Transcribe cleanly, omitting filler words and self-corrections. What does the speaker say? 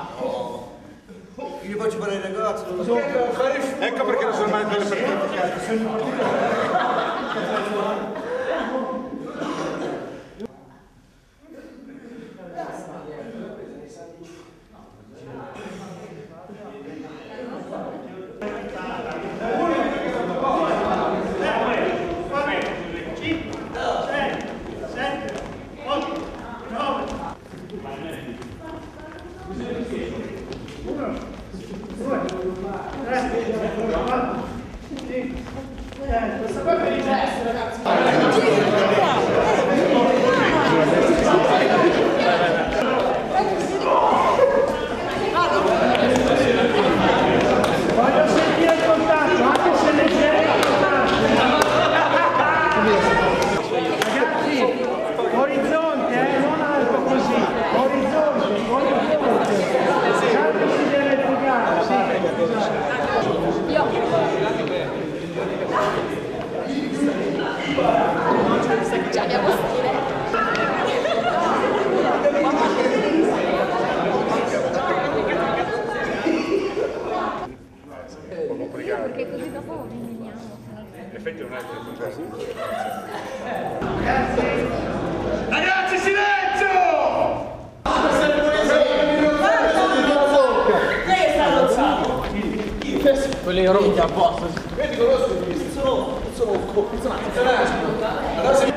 Io faccio fare i ragazzi, non lo so. Ecco perché non sono mai delle partite. Questa qua per il gesto, ragazzi. Voglio sentire il contatto, anche se leggero. Ragazzi, orizzonte, non alto così. Orizzonte. Tanto si deve piegare, sì. Già abbiamo stile. Perché così dopo rimaniamo. In effetti non è così. Ragazzi, silenzio! Lei sta alzato. Quelli rotti a posto. Vedi, conosco i sono